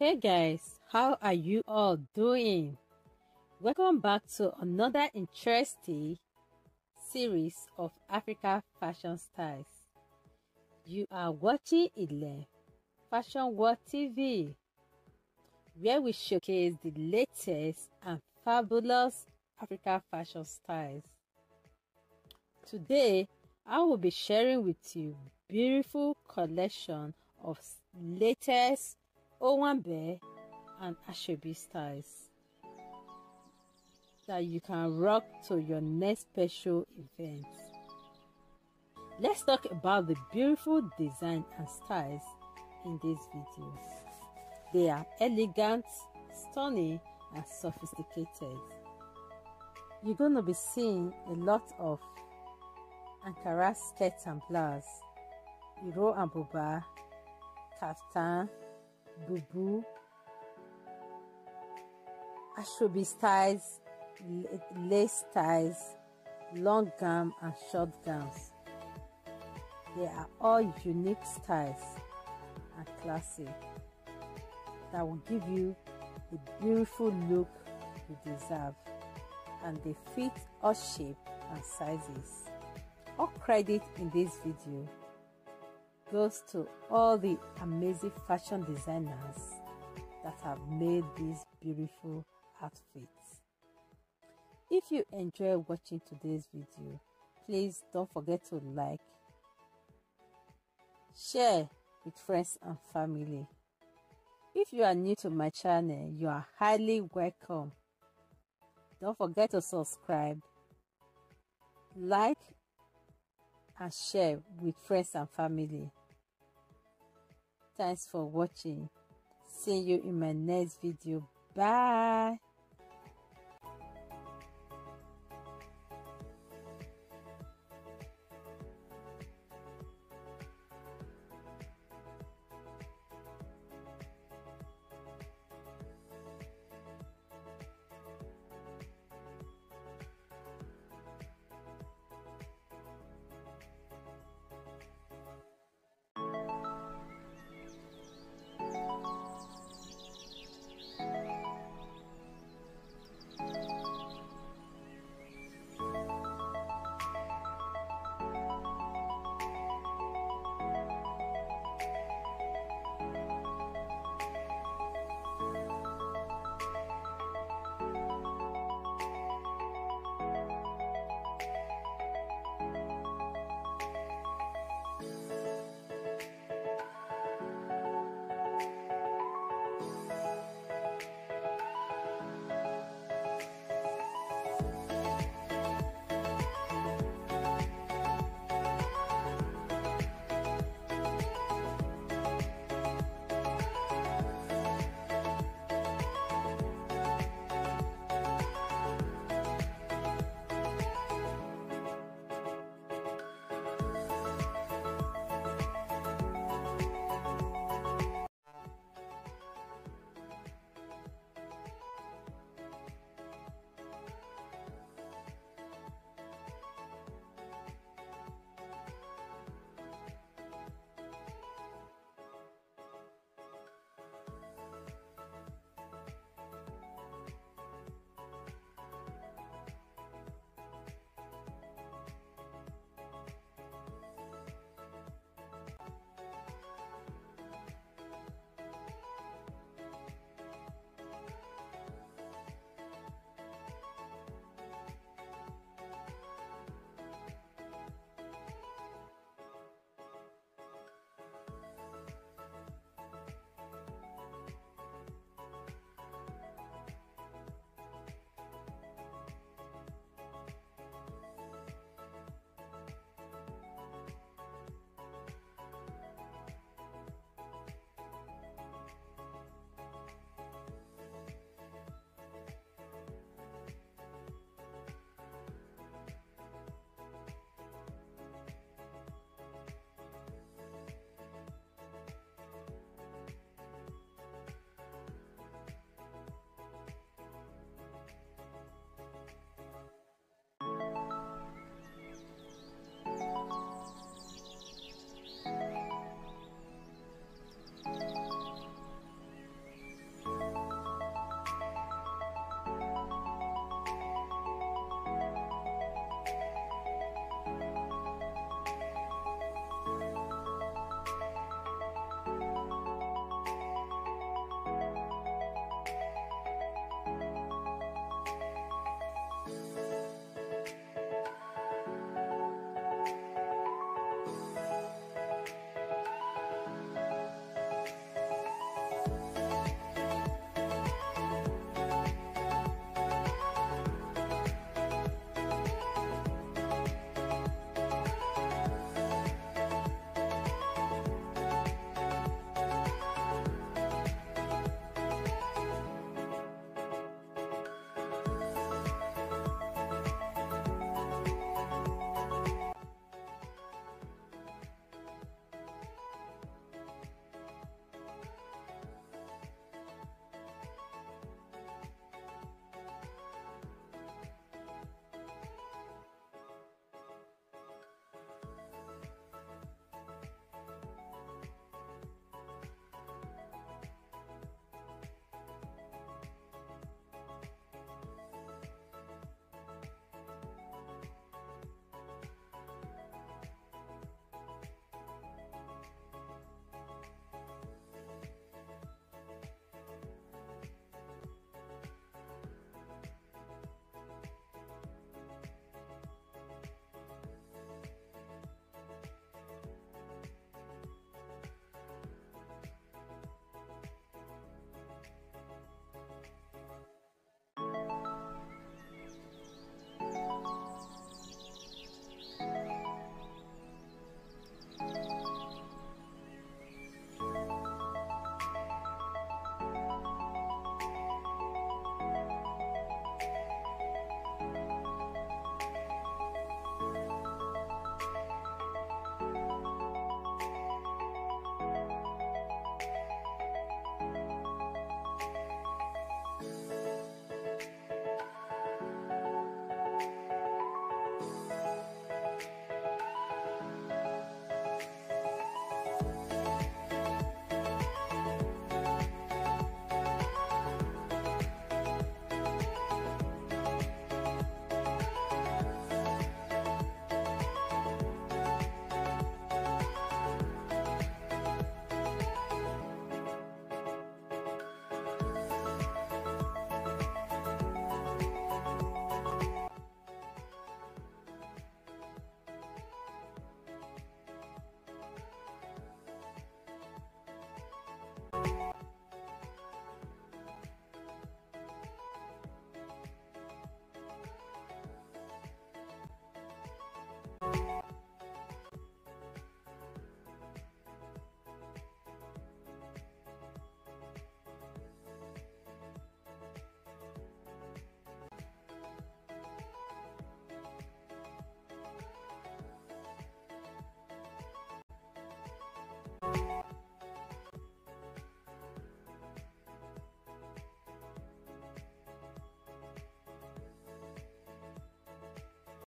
Hey guys, how are you all doing? Welcome back to another interesting series of Africa fashion styles. You are watching Ilen Fashion World TV, where we showcase the latest and fabulous Africa fashion styles. Today, I will be sharing with you beautiful collection of latest Owanbe and Asoebi styles that you can rock to your next special event. Let's talk about the beautiful design and styles in this video. They are elegant, stunning, and sophisticated. You're going to be seeing a lot of Ankara skirts and blouse, Iro and buba, kaftan, boubou, Asoebi styles, lace styles, long gown and short gowns. They are all unique styles and classic that will give you the beautiful look you deserve, and they fit all shapes and sizes. All credit in this video goes to all the amazing fashion designers that have made these beautiful outfits. If you enjoy watching today's video, please don't forget to like, share with friends and family. If you are new to my channel, you are highly welcome. Don't forget to subscribe, like, and share with friends and family. Thanks for watching. See you in my next video. Bye.